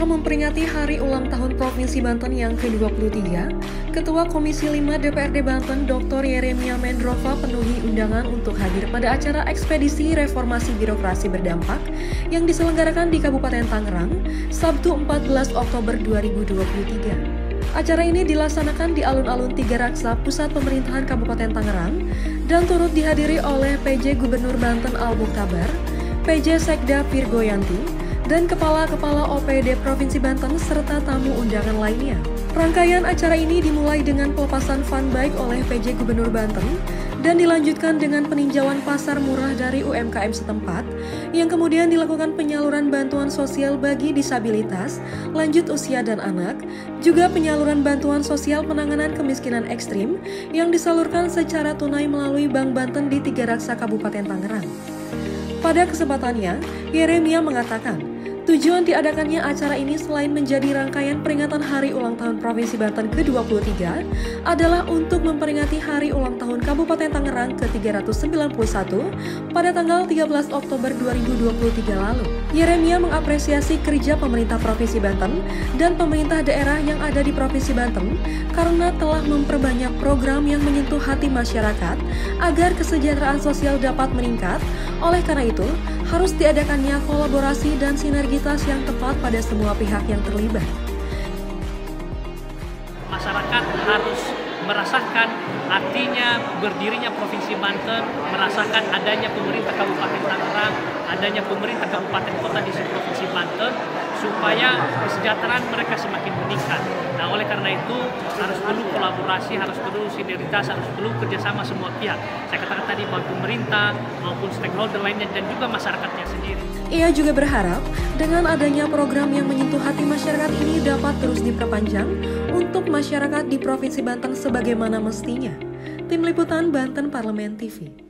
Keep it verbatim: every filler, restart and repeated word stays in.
rangka memperingati Hari Ulang Tahun Provinsi Banten yang ke dua puluh tiga, Ketua Komisi lima D P R D Banten Doktor Yeremia Mendrova penuhi undangan untuk hadir pada acara ekspedisi reformasi birokrasi berdampak yang diselenggarakan di Kabupaten Tangerang, Sabtu empat belas Oktober dua ribu dua puluh tiga. Acara ini dilaksanakan di alun-alun Tiga Raksa, Pusat Pemerintahan Kabupaten Tangerang, dan turut dihadiri oleh P J Gubernur Banten Al Mukhtabar, P J Sekda Virgoyanti, dan Kepala-Kepala O P D Provinsi Banten serta tamu undangan lainnya. Rangkaian acara ini dimulai dengan pelepasan fun bike oleh P J Gubernur Banten dan dilanjutkan dengan peninjauan pasar murah dari U M K M setempat yang kemudian dilakukan penyaluran bantuan sosial bagi disabilitas, lanjut usia dan anak, juga penyaluran bantuan sosial penanganan kemiskinan ekstrim yang disalurkan secara tunai melalui Bank Banten di Tiga Raksa Kabupaten Tangerang. Pada kesempatannya, Yeremia mengatakan, tujuan diadakannya acara ini selain menjadi rangkaian peringatan Hari Ulang Tahun Provinsi Banten ke dua puluh tiga adalah untuk memperingati Hari Ulang Tahun Kabupaten Tangerang ke tiga ratus sembilan puluh satu pada tanggal tiga belas Oktober dua ribu dua puluh tiga lalu. Yeremia mengapresiasi kerja pemerintah Provinsi Banten dan pemerintah daerah yang ada di Provinsi Banten karena telah memperbanyak program yang menyentuh hati masyarakat agar kesejahteraan sosial dapat meningkat. Oleh karena itu, harus diadakannya kolaborasi dan sinergitas yang tepat pada semua pihak yang terlibat. Masyarakat harus merasakan artinya berdirinya Provinsi Banten, merasakan adanya pemerintah Kabupaten Tangerang, adanya pemerintah Kabupaten Kota di Provinsi Banten, supaya kesejahteraan mereka semakin meningkat. Nah, oleh karena itu harus perlu kolaborasi, harus perlu sinergitas, harus perlu kerjasama semua pihak. Saya katakan tadi bahwa pemerintah maupun stakeholder lainnya dan juga masyarakatnya sendiri. Ia juga berharap dengan adanya program yang menyentuh hati masyarakat ini dapat terus diperpanjang untuk masyarakat di Provinsi Banten sebagaimana mestinya. Tim Liputan Banten Parlemen T V.